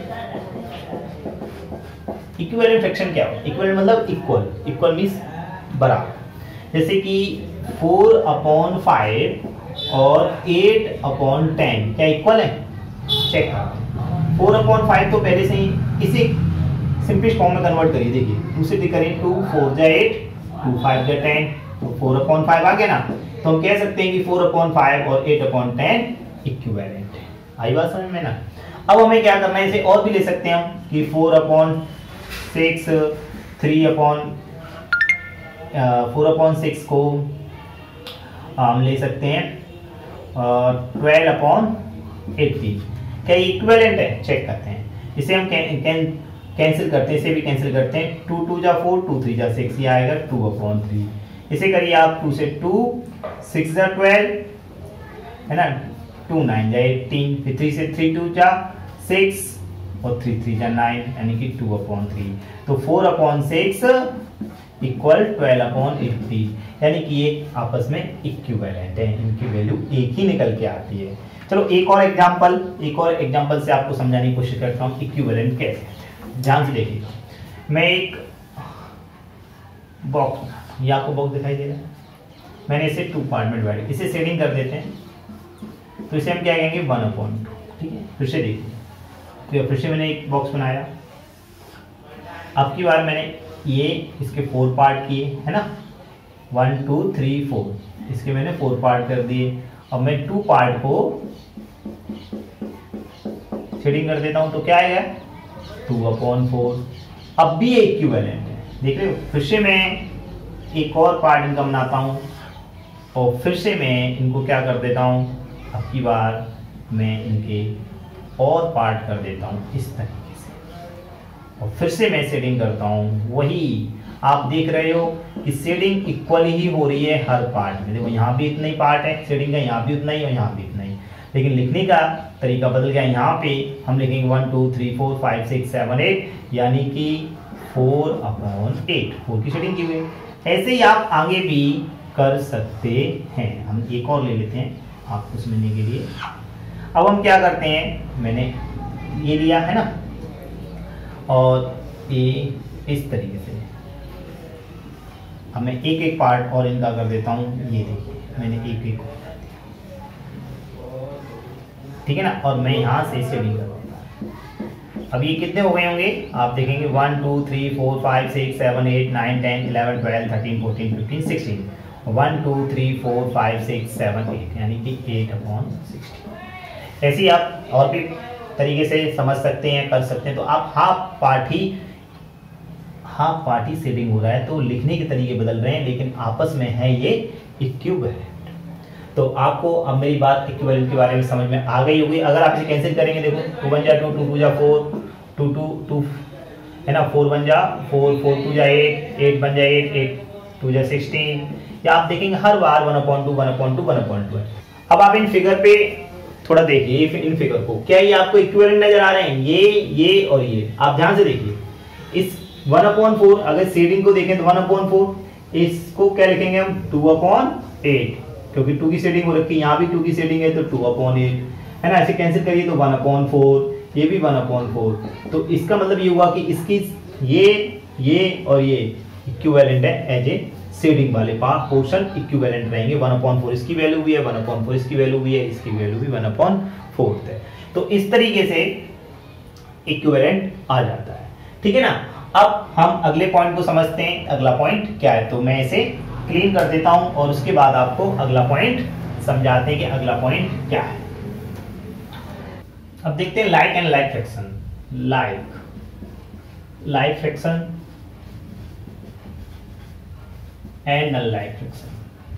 Equivalent fraction क्या हो, इक्विवेलेंट मतलब इक्वल, इक्वल मींस बराबर। जैसे कि फोर अपॉन फाइव और एट अपॉन टेन क्या इक्वल है, चेक करो। फोर अपॉन फाइव तो पहले से ही, इसे सिंपलिस्ट फॉर्म में कन्वर्ट करिए, देखिए टू से करें, टू फोर जा एट, टू फाइव जा टेन, तो फोर अपॉन फाइव आ गया ना। तो हम कह सकते हैं कि फोर अपॉन फाइव और एट अपॉन टेन इक्विवेलेंट है। आई बात समझ में ना। अब हमें क्या करना है, इसे और भी ले सकते हैं हम कि four upon six, three upon four upon six को हम ले सकते हैं ट्वेल्व अपॉन एट्टी, क्या इक्विवेलेंट है, चेक करते हैं। इसे हम कैंसिल करते हैं, इसे भी कैंसिल करते हैं, टू टू जा फोर, टू थ्री जा सिक्स, ये आएगा टू अपॉन थ्री। इसे करिए आप, टू से टू, सिक्स जा ट्वेल्व, है ना, टू नाइन जा एटीन, फिर थ्री से थ्री टू जा सिक्स और थ्री थ्री जा नाइन, यानी कि टू अपॉन थ्री। तो four upon six equal twelve upon eighty, यानी कि ये आपस में इक्विवेलेंट है, इनकी वैल्यू एक ही निकल के आती है। चलो एक और एग्जांपल, एक और एग्जांपल से आपको समझाने की कोशिश करता हूँ इक्विवेलेंट कैसे। ध्यान से देखिएगा, मैं एक बॉक्स, ये आपको बॉक्स दिखाई दे रहा है, मैंने इसे टू पार्ट में डिवाइड, इसे शेडिंग कर देते हैं, तो इसे हम क्या कहेंगे, वन अपॉन टू। ठीक है, फिर से देखिए, तो फिर से मैंने एक बॉक्स बनाया, अब की बार मैंने ये इसके फोर पार्ट किए, है ना, वन टू थ्री फोर, इसके मैंने फोर पार्ट कर दिए। अब मैं टू पार्ट को शेडिंग कर देता हूं, तो क्या आएगा, टू अपॉन फोर। अब भी ये इक्विवेलेंट है, देख रहे हो। फिर से मैं एक और पार्ट इनका बनाता हूं और फिर से मैं इनको क्या कर देता हूं, अब की बार मैं इनके और पार्ट कर देता हूं इस तरीके से, और फिर से मैं शेडिंग करता हूं। वही आप देख रहे हो कि शेडिंग इक्वल ही हो रही है हर पार्ट में। देखो यहाँ भी इतना ही पार्ट है शेडिंग का, यहाँ भी उतना ही और यहाँ भी इतना ही, लेकिन लिखने का तरीका बदल गया। यहाँ पे हम लिखेंगे one two three four five six seven eight, यानी कि फोर अपॉन एट, फोर की शेडिंग की हुई। ऐसे ही आप आगे भी कर सकते हैं। हम एक और ले लेते हैं आपको समझने के लिए। अब हम क्या करते हैं, मैंने ये लिया है ना, और ये इस तरीके से, अब मैं एक एक पार्ट और इनका कर देता हूँ। ये देखिए मैंने एक एक, ठीक है ना, और मैं यहाँ से शेडिंग कर दूंगा। अब ये कितने हो गए होंगे, आप देखेंगे one two three four five six seven eight nine ten eleven twelve thirteen fourteen fifteen sixteen, one two three four five six seven eight, यानी कि एट अपॉन सिक्सटीन। ऐसे ही आप और भी तरीके से समझ सकते हैं, कर सकते हैं। तो आप हाफ पार्ट ही हाफ पार्ट ही शेडिंग हो रहा है, तो लिखने के तरीके बदल रहे हैं, लेकिन आपस में है ये इक्विवेलेंट। तो आपको अब मेरी बात इक्विवेलेंट के बारे में समझ में आ गई होगी। अगर आप इसे कैंसिल करेंगे, देखो टू वन जा टू, टू टू जा फोर, टू टू टू है ना, फोर वन जा फोर, फोर टू जा एट, एट वन जा एट, एट टू जा सिक्सटीन, या आप देखेंगे हर बार one upon two one upon two one upon two है। अब आप इन फिगर पे थोड़ा देखिए, इन फिगर को, क्या ये आपको इक्विवेलेंट नजर आ रहे हैं, ये ये और ये, आप ध्यान से देखिए। इस वन अपॉन फोर, अगर शेडिंग को देखें तो वन अपॉन फोर, इसको क्या लिखेंगे हम, टू अपॉन एट, क्योंकि टू की शेडिंग हो रखी है, यहाँ भी टू की शेडिंग है तो टू अपॉन एट, है ना। ऐसे कैंसिल करिए तो वन अपॉन फोर, ये भी वन अपॉन फोर। तो इसका मतलब ये हुआ कि इसकी ये ये और ये इक्विवेलेंट है, एज ए शेडिंग वाले पार्ट पोर्शन इक्विवेलेंट रहेंगे। वन अपॉन फोर इसकी वैल्यू भी है, वन अपॉन फोर इसकी वैल्यू भी है, इसकी वैल्यू भी वन अपॉन फोर्थ है। तो इस तरीके से इक्विवेलेंट आ जाता है, ठीक है ना। अब हम अगले पॉइंट को समझते हैं, अगला पॉइंट क्या है। तो मैं इसे क्लीन कर देता हूं और उसके बाद आपको अगला पॉइंट समझाते हैं कि अगला पॉइंट क्या है। अब देखते हैं like and like fraction. Like like fraction and null like fraction.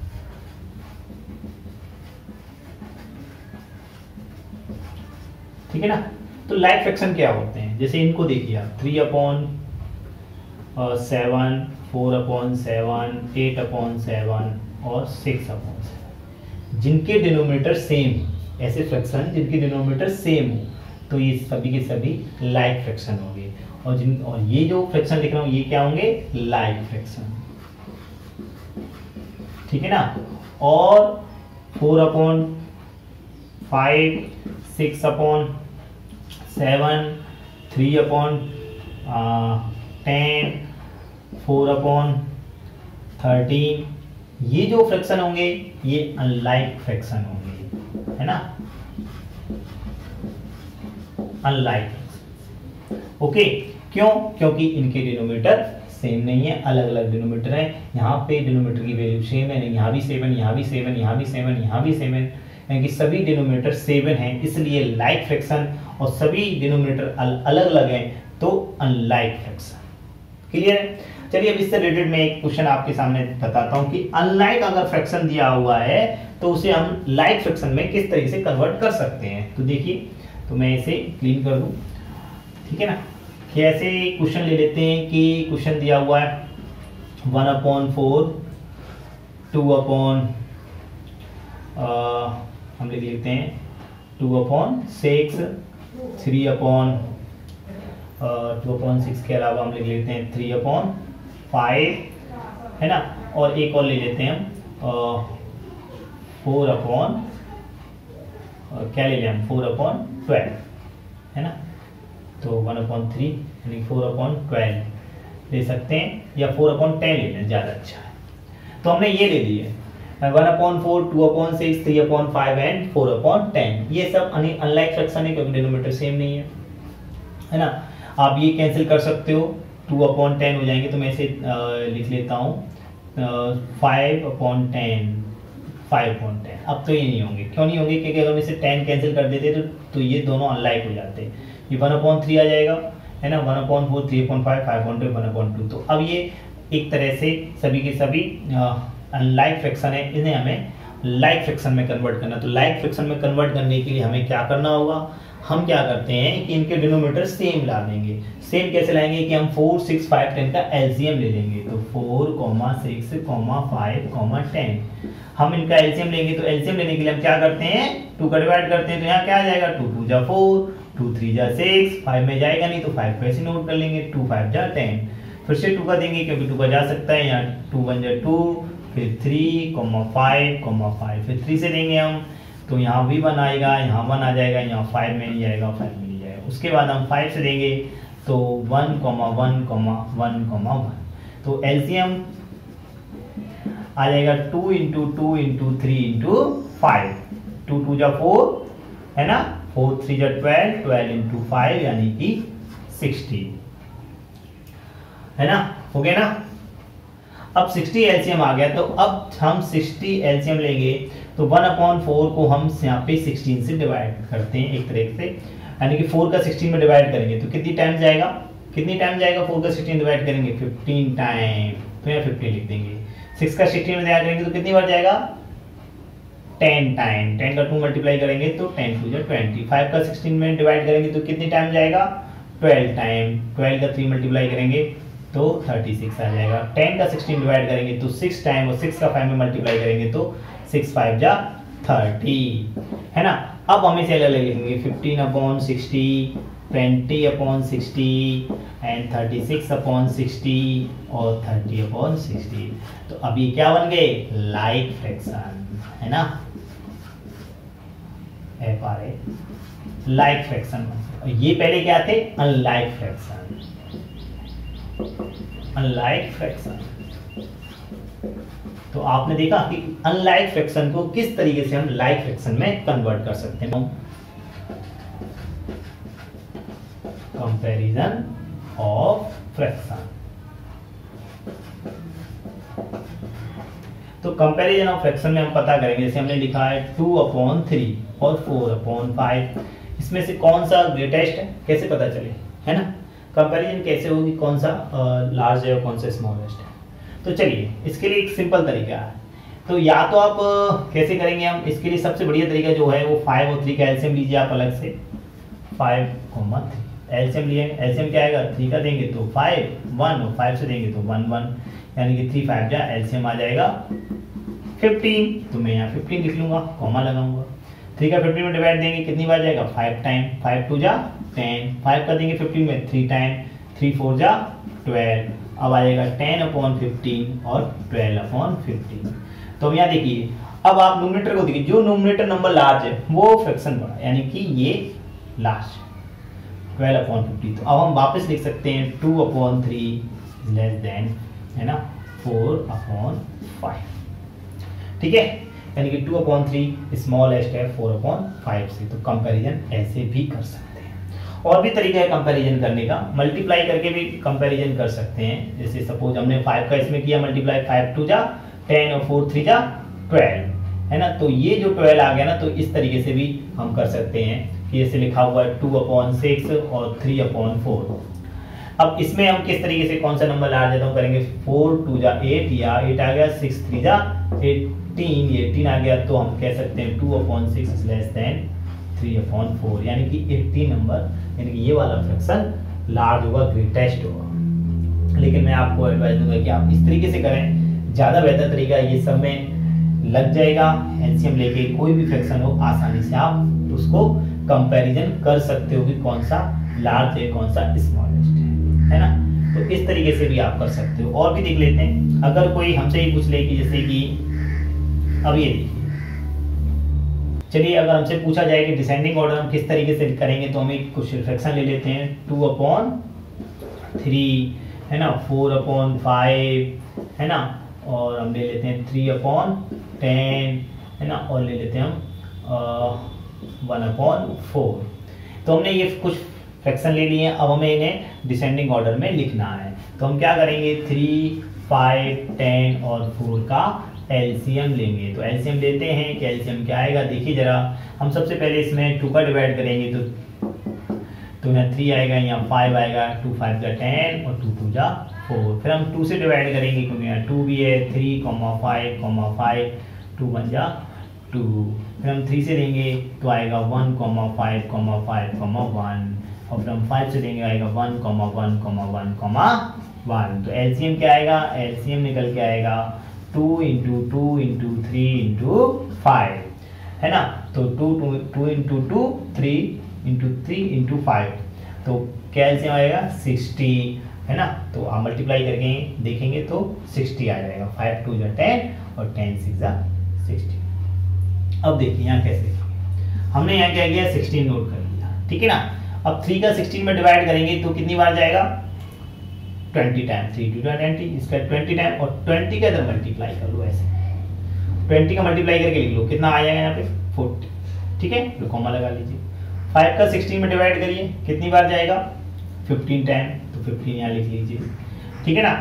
ठीक है ना। तो लाइक फ्रैक्शन क्या होते हैं, जैसे इनको देखिए आप, three upon seven, four upon seven, eight upon seven और सिक्स अपॉन सेवन, जिनके डिनोमिनेटर सेम, ऐसे फ्रैक्शन जिनके डिनोमिनेटर सेम हो, तो ये सभी के सभी लाइक फ्रैक्शन होंगे। और जिन और ये जो फ्रैक्शन लिख रहा हूं ये क्या होंगे, लाइक फ्रैक्शन, ठीक है ना। और four upon five, six upon seven, three upon ten, four upon thirteen, ये जो फ्रैक्शन होंगे ये अनलाइक फ्रैक्शन होंगे, है ना, अनलाइक। ओके, क्यों, क्योंकि इनके डिनोमिनेटर सेम नहीं है, अलग अलग डिनोमिनेटर है। यहाँ पे डिनोमिनेटर की वैल्यू सेम है, यहाँ भी सेवन, यहाँ भी सेवन, यहाँ भी सेवन, यहाँ भी सेवन, यानी कि सभी डिनोमिनेटर सेवन हैं, इसलिए लाइक फ्रैक्शन। और सभी डिनोमिनेटर अलग अलग हैं तो अनलाइक फ्रैक्शन। क्लियर है। चलिए अब इससे रिलेटेड मैं एक क्वेश्चन आपके सामने बताता हूं कि अनलाइक अगर फ्रैक्शन दिया हुआ है तो उसे हम लाइक फ्रैक्शन में किस तरीके से कन्वर्ट कर सकते हैं। तो देखिए, तो मैं इसे क्लीन कर दूं, ठीक है ना। कि ऐसे क्वेश्चन ले लेते हैं कि क्वेश्चन दिया हुआ है one upon four, two upon हम लिख लेते हैं two upon six, three upon two upon six के अलावा हम लिख लेते हैं थ्री अपॉन फाइव, है ना। और एक और ले लेते हैं हम फोर अपॉन क्या ले लें हम फोर अपॉन ट्वेल्व, है ना। तो वन अपॉन थ्री यानी फोर अपॉन ट्वेल्व ले सकते हैं, या फोर अपॉन टेन ले लें, ज़्यादा अच्छा है। तो हमने ये ले लिए one upon four, two upon six, three upon five and four upon ten. ये सब अनलाइक फ्रैक्शन है क्योंकि डिनोमिनेटर सेम नहीं है, है ना। आप ये कैंसिल कर सकते हो, टू अपॉन टेन हो जाएंगे। तो मैं इसे लिख लेता हूँ five upon ten, five upon ten. अब तो ये नहीं होंगे, क्यों नहीं होंगे? क्योंकि अगर हम इसे टेन कैंसिल कर देते तो, तो ये दोनों अनलाइक हो जाते। ये वन अपॉन थ्री आ जाएगा, है ना, one upon four, three upon five, five upon two, one upon two. तो अब ये एक तरह से सभी के सभी अनलाइक फ्रैक्शन है, इन्हें हमें लाइक फ्रैक्शन में कन्वर्ट करना। तो लाइक फ्रैक्शन में कन्वर्ट करने के लिए हमें क्या करना होगा? हम क्या करते हैं कि इनके डिनोमिनेटर सेम ला देंगे। सेम कैसे लाएंगे कि हम फोर, सिक्स, फाइव, टेन का एलसीएम ले लेंगे। तो four comma six comma five comma ten हम इनका एलसीएम लेंगे। तो एलसीएम लेने के लिए हम क्या करते हैं? टू का डिवाइड करते हैं। तो यहाँ क्या आ जाएगा? टू टू जा फोर, टू थ्री जा सिक्स, फाइव में जाएगा नहीं तो फाइव को ऐसे नोट कर लेंगे, टू फाइव जा टेन। फिर से टू का देंगे क्योंकि टू का जा सकता है, यहाँ टू वन जा टू, फिर three comma five comma five, फिर थ्री से देंगे हम तो यहाँ भी वन आएगा, यहाँ वन आ जाएगा, यहाँ फाइव में नहीं जाएगा, फाइव में नहीं जाएगा। उसके बाद हम फाइव से देंगे तो one comma one comma one comma one. तो एलसीएम आ जाएगा two into two into three into five, two two जा फोर, है ना, फोर थ्री जा ट्वेल्व, ट्वेल्व इंटू फाइव यानी कि सिक्सटी, है ना। हो गया ना। अब सिक्सटी एलसीएम आ गया, तो अब हम सिक्सटी एलसीएम लेंगे तो वन अपॉन फोर को हम यहाँ पे सिक्सटीन से डिवाइड करते हैं एक तरह से, यानी कि फोर का सिक्सटीन में डिवाइड करेंगे तो कितनी टाइम जाएगा? कितनी टाइम जाएगा? फोर का सिक्सटीन डिवाइड करेंगे फिफ्टीन टाइम, तो यहाँ फिफ्टीन लिख देंगे। सिक्स का सिक्सटीन में डिवाइड करेंगे तो कितनी बार जाएगा? Ten time. टेन का टू मल्टीप्लाई करेंगे तो टेन टू जा ट्वेंटी। फाइव का सिक्सटीन में डिवाइड करेंगे तो कितनी टाइम जाएगा? Twelve time. ट्वेल्व का थ्री मल्टीप्लाई करेंगे तो थर्टी सिक्स आ जाएगा। टेन का सिक्सटीन डिवाइड करेंगे तो सिक्स टाइम, और सिक्स का फाइव में मल्टीप्लाई करेंगे तो सिक्स फाइव जा थर्टी, है ना। अब हम इसे अलग लिखेंगे fifteen upon sixty, twenty upon sixty and thirty six upon sixty और थर्टी अपॉन सिक्सटी। तो अब ये क्या बन गए? लाइक फ्रैक्शन, है ना, F R A like fraction. ये पहले क्या थे? Unlike fraction, unlike fraction. तो आपने देखा कि अनलाइक फ्रैक्शन को किस तरीके से हम लाइक फ्रैक्शन में कन्वर्ट कर सकते हैं। Comparison of fraction. तो कंपैरिजन ऑफ फ्रैक्शन में हम पता करेंगे, जैसे हमने लिखा है टू अपॉन थ्री और फोर अपॉन फाइव, इसमें से कौन सा ग्रेटेस्ट है, कैसे पता चले, है ना। कंपैरिजन कैसे होगी, कौन सा लार्ज है और कौन सा स्मॉलेस्ट है। तो चलिए इसके लिए एक सिंपल तरीका है। तो या तो आप कैसे करेंगे हम, इसके लिए सबसे बढ़िया तरीका जो है वो फाइव और थ्री का एलसीएम लीजिए आप अलग से। फाइव कॉमा थ्री एलसीएम लिए, एलसीएम क्या आएगा? थ्री का देंगे तो फाइव, वन, और फाइव से देंगे तो वन वन, यानी कि थ्री फाइव जा एलसीएम आ जाएगा फिफ्टीन। तो मैं यहाँ फिफ्टीन लिख लूंगा, कॉमा लगाऊंगा। थ्री का फिफ्टीन में डिवाइड देंगे कितनी बार जाएगा? Five time. फाइव टू जा टेन, फाइव का देंगे फिफ्टीन में थ्री टाइम, थ्री फोर जा ट्वेल्व। अब आएगा टेन अपॉन फिफ्टीन और ट्वेल्व अपॉन फिफ्टीन। तो यहाँ देखिए, अब आप नोमिनेटर को देखिए, जो नोमिनेटर नंबर लार्ज है वो फ्रैक्शन बड़ा, यानी कि ये लार्ज ट्वेल्व अपॉन फिफ्टी। तो अब हम वापस लिख सकते हैं two upon three less than, है ना, फोर अपॉन फाइव। ठीक है, यानी कि टू अपॉन थ्री स्मॉलेस्ट है फोर अपॉन फाइव से। तो कंपैरिजन ऐसे भी कर सकते हैं। और भी तरीका है कंपैरिजन करने का, मल्टीप्लाई करके भी कंपैरिजन कर सकते हैं। जैसे सपोज हमने फाइव का इसमें किया मल्टीप्लाई, फाइव टू जा टेन और फोर थ्री जा ट्वेल्व, है ना। तो ये जो ट्वेल्व आ गया ना, तो इस तरीके से भी हम कर सकते हैं कि जैसे लिखा हुआ है टू अपॉन सिक्स और थ्री अपॉन फोर। अब इसमें हम किस तरीके से कौन सा नंबर लार्ज है तो हम करेंगे फोर टू जा एट, या एट आ गया, सिक्स थ्री जा एटीन, ये एटीन आ गया, तो हम कह सकते हैं two upon six is less than three upon four, यानी कि एटीन नंबर, यानी कि ये वाला फ्रैक्शन लार्ज होगा, ग्रेटेस्ट होगा। लेकिन मैं आपको एडवाइस दूंगा कि आप इस तरीके से करें, ज़्यादा बेहतर तरीका। ये सब में लग जाएगा, एलसीएम लेके कोई भी फ्रैक्शन हो आसानी से आप उसको कंपैरिजन कर सकते हो कि कौन सा लार्ज है कौन सा स्मॉलेस्ट है, है ना। तो इस तरीके से भी आप कर सकते हो। और भी देख लेते हैं, अगर कोई हमसे ही पूछ ले कि जैसे कि अब ये देखिए, चलिए अगर हमसे पूछा जाए कि डिसेंडिंग ऑर्डर हम किस तरीके से करेंगे, तो हम एक कुछ फ्रैक्शन ले लेते हैं, टू अपॉन थ्री है ना, फोर अपॉन फाइव है ना, और हम ले लेते हैं थ्री अपॉन टेन है ना, और ले लेते हैं हम वन अपॉन फोर। तो हमने ये कुछ फ्रैक्शन ले लिए हैं, अब हमें इन्हें डिसेंडिंग ऑर्डर में लिखना है। तो हम क्या करेंगे, थ्री फाइव टेन और फोर का एलसीएम लेंगे। तो एलसीएम लेते हैं कि एलसीएम क्या आएगा, देखिए जरा। हम सबसे पहले इसमें टू का डिवाइड करेंगे, तो तो यहाँ थ्री आएगा, यहाँ फाइव आएगा, टू फाइव जा टेन और टू टू जा फोर। फिर हम टू से डिवाइड करेंगे क्योंकि यहाँ टू भी है, three comma five comma five, two one जा टू। फिर हम थ्री से लेंगे तो आएगा one comma five comma five comma one, और फिर हम फाइव से लेंगे आएगा one comma one comma one comma one. तो एलसीएम क्या आएगा, एलसीएम निकल के आएगा two into two into three into five है ना। तो two two two into two three into three into five, तो क्या एलसीएम आएगा सिक्सटी है ना। तो आप मल्टीप्लाई करके देखेंगे तो सिक्सटी आ जाएगा, फाइव टू जा टेन और टेन सिक्स जा सिक्सटी। अब देखिए यहाँ कैसे लिखेंगे, हमने यहाँ क्या किया, सिक्सटीन नोट कर लिया, ठीक है ना। अब थ्री का सिक्सटीन में डिवाइड करेंगे तो कितनी बार जाएगा, twenty time, three two twenty, इसका ट्वेंटी टाइम, और ट्वेंटी का इधर मल्टीप्लाई कर लो ऐसे, ट्वेंटी का मल्टीप्लाई करके लिख लो, कितना आ जाएगा यहाँ पे फोर्टी, ठीक है। तो कॉमा लगा लीजिए। फाइव का सिक्सटीन में डिवाइड करिए, कितनी बार जाएगा, फिफ्टीन टाइम, तो फिफ्टीन यहाँ लिख लीजिए, ठीक है ना।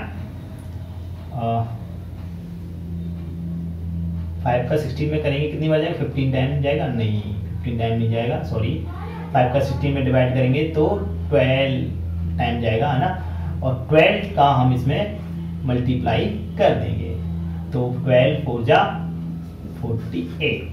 फाइव का सिक्सटीन में करेंगे कितनी बार जाएगा, फिफ्टीन टाइम जाएगा, नहीं फिफ्टीन टाइम नहीं जाएगा, सॉरी। फाइव का सिक्सटीन में डिवाइड करेंगे तो ट्वेल्व टाइम जाएगा, है ना। और ट्वेल्व का हम इसमें मल्टीप्लाई कर देंगे, तो ट्वेल्व फोर जा फोर्टी एट।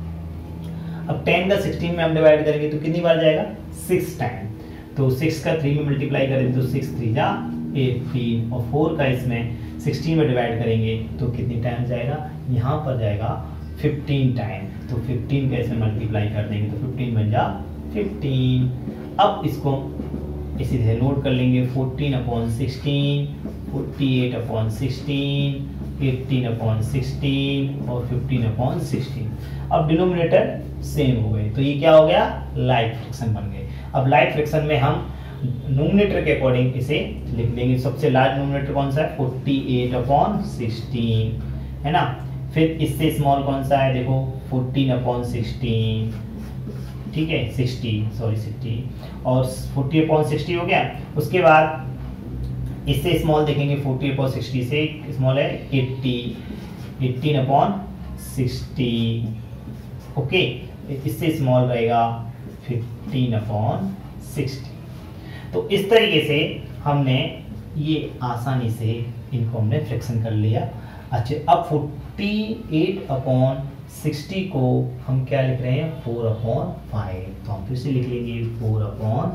अब टेन का सिक्सटीन में हम डिवाइड करेंगे तो कितनी बार जाएगा, सिक्स टाइम, तो सिक्स का थ्री में मल्टीप्लाई करेंगे तो सिक्स थ्री जा एटीन, और फोर का इसमें सिक्सटीन में डिवाइड करेंगे तो कितनी टाइम जाएगा, यहाँ पर जाएगा फिफ्टीन टाइम, तो फिफ्टीन का इसमें मल्टीप्लाई कर देंगे तो फिफ्टीन बन जा फिफ्टीन। अब इसको इसी तरह नोट कर लेंगे, fourteen upon sixteen, forty eight upon sixteen, eighteen upon sixteen और फिफ्टीन अपॉन सिक्सटीन। अब डिनोमिनेटर सेम हो गए, तो ये क्या हो गया, लाइट फ्रैक्शन बन गए। अब लाइट फ्रैक्शन में हम नोमिनेटर के अकॉर्डिंग इसे लिख लेंगे। सबसे लार्ज नोमिनेटर कौन सा है, फोर्टी एट अपॉन सिक्सटीन है ना। फिर इससे स्मॉल कौन सा है, देखो फोर्टीन अपॉन सिक्सटीन, ठीक है, सिक्सटी सॉरी सिक्सटी, और फोर्टी अपॉन सिक्सटी हो गया। उसके बाद इससे स्मॉल देखेंगे, फोर्टी अपॉन सिक्सटी से स्मॉल है eighty, eighteen upon sixty, okay. इससे स्मॉल रहेगा फिफ्टीन अपॉन सिक्सटी। तो इस तरीके से हमने ये आसानी से इनको हमने फ्रैक्शन कर लिया। अच्छा, अब फोर्टी एट अपॉन सिक्सटी को हम क्या लिख रहे हैं, फोर अपॉन फाइव, तो हम फिर से लिख लेंगे फोर अपॉन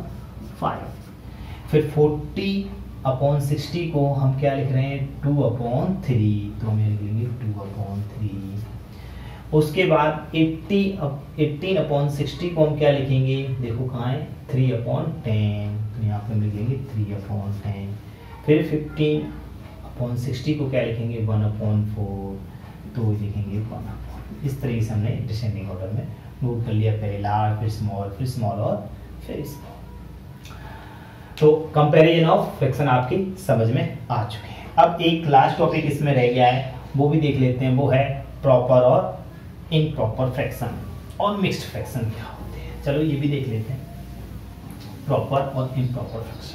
फाइव। फिर फोर्टी अपॉन सिक्सटी को हम क्या लिख रहे हैं, टू अपॉन थ्री, तो हम लिख लेंगे टू अपॉन थ्री। उसके बाद एट्टी एटीन अपॉन सिक्सटी को हम क्या लिखेंगे, देखो कहाँ है, थ्री अपॉन टेन, तो यहाँ पे हम लिख लेंगे थ्री अपॉन टेन। फिर फिफ्टीन अपॉन सिक्सटी को क्या लिखेंगे, वन अपॉन फोर, तो लिखेंगे वन अपॉन। इस तरीके से हमने डिसेंडिंग ऑर्डर में नोट कर लिया, पहले लार्ज फिर स्मॉल फिर स्मॉल और फिर स्मॉल। तो कंपैरिजन ऑफ फ्रैक्शन आपकी समझ में आ चुके हैं। अब एक लास्ट टॉपिक इसमें रह गया है, वो भी देख लेते हैं, वो है प्रॉपर और इम्प्रॉपर फ्रैक्शन और मिक्स्ड फ्रैक्शन क्या होते हैं। चलो ये भी देख लेते हैं, प्रॉपर और इम्प्रॉपर फ्रैक्शन।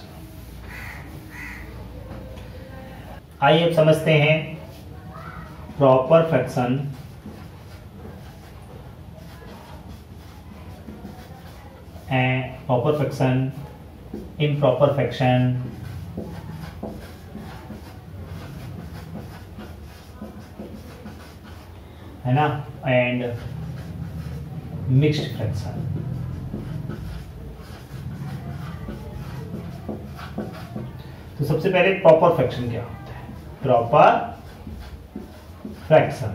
आइए अब समझते हैं proper fraction and proper fraction, improper fraction, है ना, एंड मिक्स्ड फ्रैक्शन। सबसे पहले प्रॉपर फ्रैक्शन क्या होता है? प्रॉपर फ्रैक्शन,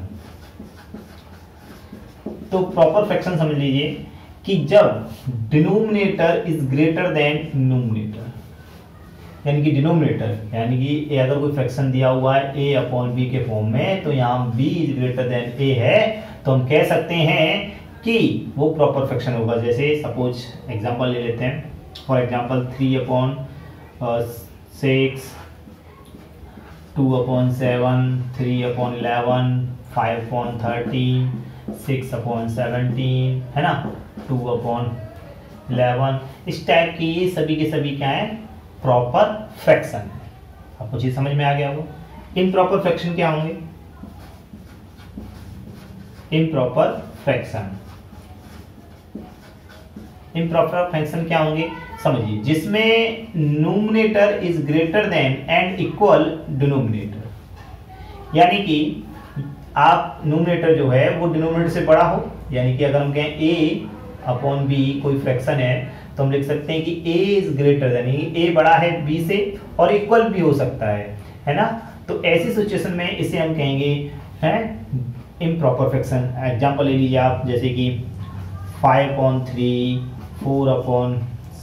तो प्रॉपर फ्रैक्शन समझ लीजिए कि जब denominator is greater than numerator, यानी कि डिनोमिनेटर यानी कि अगर कोई फ्रैक्शन दिया हुआ है ए अपॉन बी के फॉर्म में, तो यहाँ B is greater than A है, तो हम कह सकते हैं कि वो प्रॉपर फ्रैक्शन होगा। जैसे सपोज एग्जांपल ले लेते हैं, for example three upon six, two upon seven, three upon eleven, five upon thirteen, six upon seventeen, है ना, टू अपॉन इलेवन। इस टाइप की ये सभी के सभी क्या है? Proper fraction. आपको चीज समझ में आ गया होगा। इम्प्रॉपर फ्रैक्शन क्या होंगे? इम्प्रॉपर फ्रैक्शन, इम्प्रॉपर फ्रैक्शन क्या होंगे समझिए, जिसमें numerator is greater than and equal denominator, यानी कि आप न्यूमरेटर जो है वो डिनोमिनेटर से बड़ा हो, यानी कि अगर हम कहें a अपॉन बी कोई फ्रैक्शन है तो हम लिख सकते हैं कि a is greater than, a बड़ा है b से और इक्वल भी हो सकता है, है ना। तो ऐसी सिचुएशन में इसे हम कहेंगे है इम्प्रॉपर फ्रैक्शन। एग्जांपल ले लीजिए आप, जैसे कि five upon three, four upon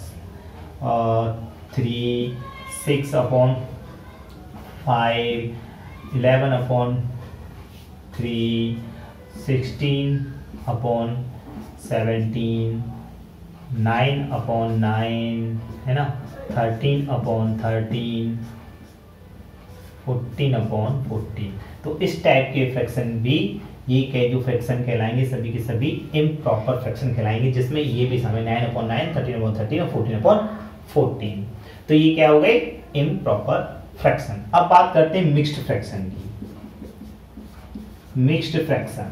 three, six upon five, eleven upon three, sixteen upon seventeen, nine upon nine, है ना, thirteen upon thirteen, fourteen upon fourteen. तो इस टाइप के फ्रैक्शन भी ये के जो फ्रैक्शन कहलाएंगे सभी के सभी इम्प्रॉपर फ्रैक्शन कहलाएंगे, जिसमें ये भी शामिल nine upon nine, thirteen upon thirteen और फोर्टीन अपॉन फोर्टीन। तो ये क्या हो गए? Improper fraction. अब बात करते हैं मिक्स्ड फ्रैक्शन की। मिक्स्ड फ्रैक्शन,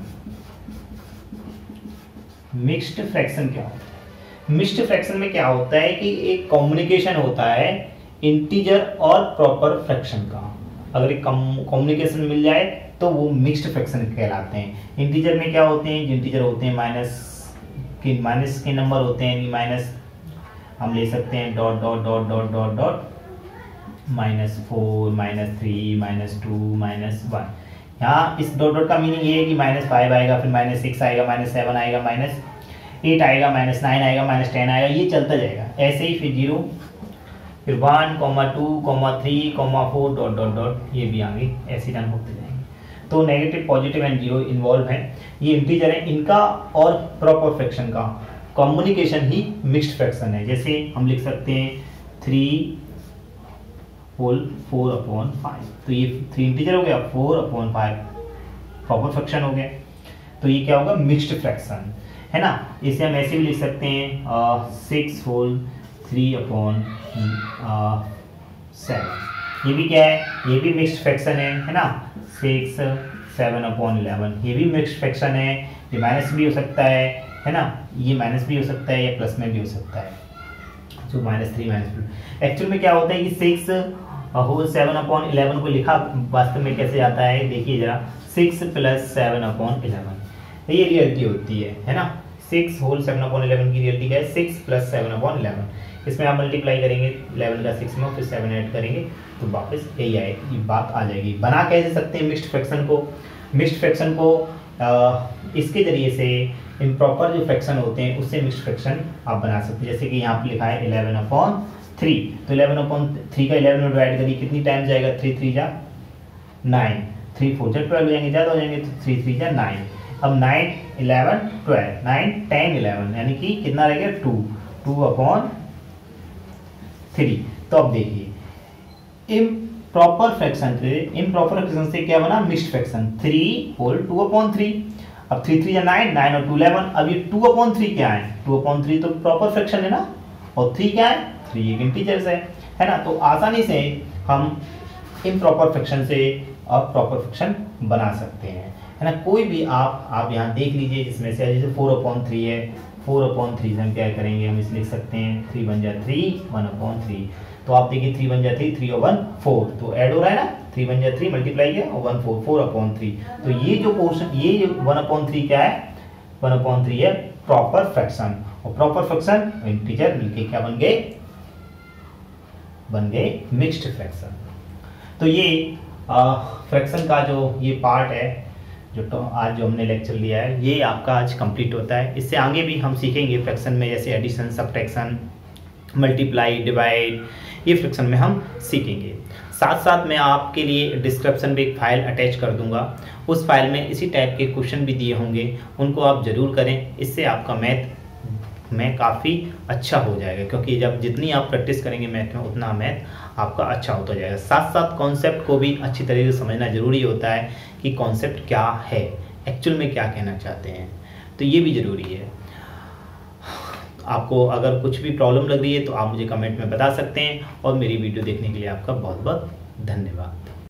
मिक्स्ड फ्रैक्शन क्या होता है? मिक्स्ड फ्रैक्शन में क्या होता है कि एक कम्युनिकेशन होता है इंटीजर और प्रॉपर फ्रैक्शन का। अगर एक कम्युनिकेशन मिल जाए तो वो मिक्स्ड फ्रैक्शन कहलाते हैं। इंटीजर में क्या होते हैं? इंटीजर होते हैं माइनस के माइनस के नंबर होते हैं, माइनस हम ले सकते हैं dot dot dot dot dot dot minus four, minus three, minus two, minus one. यहाँ इस डॉट डॉट का मीनिंग ये है कि माइनस फाइव आएगा, फिर माइनस सिक्स आएगा, माइनस सेवन आएगा, माइनस एट आएगा, माइनस नाइन आएगा, माइनस टेन आएगा, ये चलता जाएगा ऐसे ही। फिर जीरो, फिर one comma two comma three comma four dot dot dot, ये भी आगे ऐसे रन होते जाएंगे। तो negative, positive and zero involve है। ये इंटीजर है, इनका और प्रॉपर फ्रैक्शन का कम्युनिकेशन ही मिक्स्ड फ्रैक्शन है। जैसे हम लिख सकते हैं three whole four upon five, तो ये थ्री इंटीजर हो गया, four upon five proper fraction हो गया। तो ये क्या होगा? मिक्स्ड फ्रैक्शन, है ना। इसे हम ऐसे भी लिख सकते हैं six whole three upon seven, ये भी क्या है? ये भी मिक्स्ड फ्रैक्शन है, है ना। सिक्स सेवन अपॉन इलेवन, ये भी मिक्स्ड फ्रैक्शन है। ये माइनस भी हो सकता है, है ना, ये माइनस भी हो सकता है या प्लस में भी हो सकता है। तो minus three minus two, actual में क्या होता है कि six whole seven upon eleven को लिखा वास्तव में कैसे जाता है देखिए जरा, six plus seven upon eleven, ये रियलिटी होती है, है ना। Six whole seven upon eleven की रियलिटी क्या है? Six plus seven upon eleven. इसमें आप मल्टीप्लाई करेंगे इलेवन का सिक्स में, फिर सेवन ऐड करेंगे तो वापस यही आए, ये बात आ जाएगी। बना कैसे सकते हैं मिक्स्ड फ्रैक्शन को? मिक्स्ड फ्रैक्शन को आ, इसके जरिए से इम्प्रॉपर जो फ्रैक्शन होते हैं उससे मिक्स्ड फ्रैक्शन आप बना सकते हैं। जैसे कि यहाँ पे लिखा है इलेवन अपॉन थ्री, तो इलेवन अपॉन थ्री का इलेवन में डिवाइड करिए, कितनी टाइम जाएगा? थ्री थ्री जा नाइन, थ्री फोर जा ट्वेल्व हो जाएंगे, ज़्यादा हो जाएंगे, तो थ्री थ्री जा नाइन। अब nine eleven twelve, nine ten eleven, यानी कि कितना रह गया? Two, two upon three. तो अब देखिए इम्प्रॉपर फ्रैक्शन से, इम्प्रॉपर फ्रैक्शन से क्या बना? Mixed fraction. Three whole two upon three, अब थ्री थ्री या नाइन, नाइन और टू इलेवन। अब ये टू अपॉन थ्री क्या है? टू अपॉन थ्री तो प्रॉपर फ्रैक्शन है ना, और थ्री क्या है? थ्री एक इंटीजर्स है, है ना। तो आसानी से हम इम्प्रॉपर फ्रैक्शन से और प्रॉपर फ्रैक्शन बना सकते हैं, है ना। कोई भी आप आप यहाँ देख लीजिए, जिसमें से जैसे फोर अपॉन थ्री है, फोर अपॉन थ्री से हम क्या करेंगे? हम इसे लिख सकते हैं थ्री वन जा थ्री, वन अपॉन थ्री। तो आप देखिए थ्री वन जा थ्री, थ्री और वन फोर, तो ऐड हो रहा है ना, थ्री वन जा थ्री मल्टीप्लाई किया और one four, four upon three. तो ये जो पोर्शन, ये जो वन अपॉन थ्री क्या है? वन अपॉन थ्री है प्रॉपर फ्रैक्शन, और प्रॉपर फ्रैक्शन इंटीजर मिलके क्या बन गए? बन गए मिक्स्ड फ्रैक्शन। तो ये फ्रैक्शन का जो ये पार्ट है जो तो आज जो हमने लेक्चर लिया है ये आपका आज कंप्लीट होता है। इससे आगे भी हम सीखेंगे फ्रैक्शन में, जैसे एडिशन, सब्ट्रैक्शन, मल्टीप्लाई, डिवाइड, ये फ्रैक्शन में हम सीखेंगे। साथ साथ मैं आपके लिए डिस्क्रिप्शन में एक फाइल अटैच कर दूंगा, उस फाइल में इसी टाइप के क्वेश्चन भी दिए होंगे, उनको आप ज़रूर करें। इससे आपका मैथ में काफ़ी अच्छा हो जाएगा, क्योंकि जब जितनी आप प्रैक्टिस करेंगे मैथ में उतना मैथ आपका अच्छा होता जाएगा। साथ साथ कॉन्सेप्ट को भी अच्छी तरीके से समझना ज़रूरी होता है कि कॉन्सेप्ट क्या है, एक्चुअल में क्या कहना चाहते हैं, तो ये भी ज़रूरी है। आपको अगर कुछ भी प्रॉब्लम लग रही है तो आप मुझे कमेंट में बता सकते हैं, और मेरी वीडियो देखने के लिए आपका बहुत बहुत धन्यवाद।